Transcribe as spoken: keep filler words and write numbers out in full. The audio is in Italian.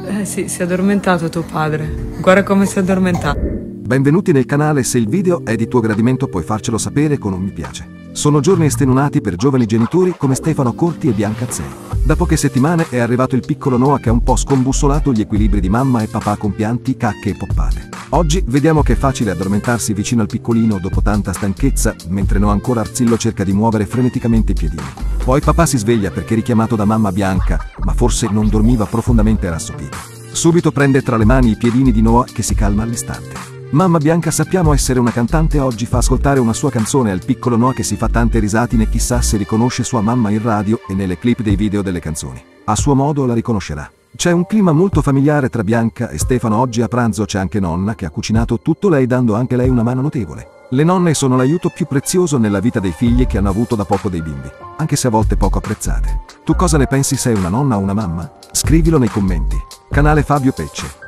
Eh sì, si è addormentato tuo padre. Guarda come si è addormentato. Benvenuti nel canale, se il video è di tuo gradimento puoi farcelo sapere con un mi piace. Sono giorni estenuanti per giovani genitori come Stefano Corti e Bianca Zeri. Da poche settimane è arrivato il piccolo Noah che ha un po' scombussolato gli equilibri di mamma e papà con pianti, cacche e poppate. Oggi vediamo che è facile addormentarsi vicino al piccolino dopo tanta stanchezza, mentre Noah ancora arzillo cerca di muovere freneticamente i piedini. Poi papà si sveglia perché richiamato da mamma Bianca, ma forse non dormiva profondamente rassopito. Subito prende tra le mani i piedini di Noah che si calma all'istante. Mamma Bianca, sappiamo essere una cantante, oggi fa ascoltare una sua canzone al piccolo Noah che si fa tante risatine, chissà se riconosce sua mamma in radio e nelle clip dei video delle canzoni. A suo modo la riconoscerà. C'è un clima molto familiare tra Bianca e Stefano. Oggi a pranzo c'è anche nonna che ha cucinato tutto lei, dando anche lei una mano notevole. Le nonne sono l'aiuto più prezioso nella vita dei figli che hanno avuto da poco dei bimbi, anche se a volte poco apprezzate. Tu cosa ne pensi? Sei una nonna o una mamma? Scrivilo nei commenti. Canale Fabio Pecce.